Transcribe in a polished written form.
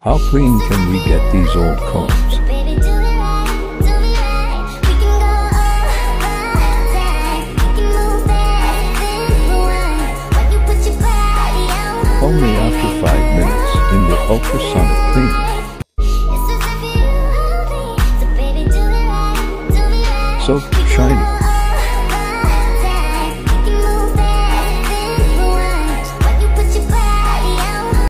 How clean can we get these old combs? Only after 5 minutes in the ultrasonic cleaner. So shiny.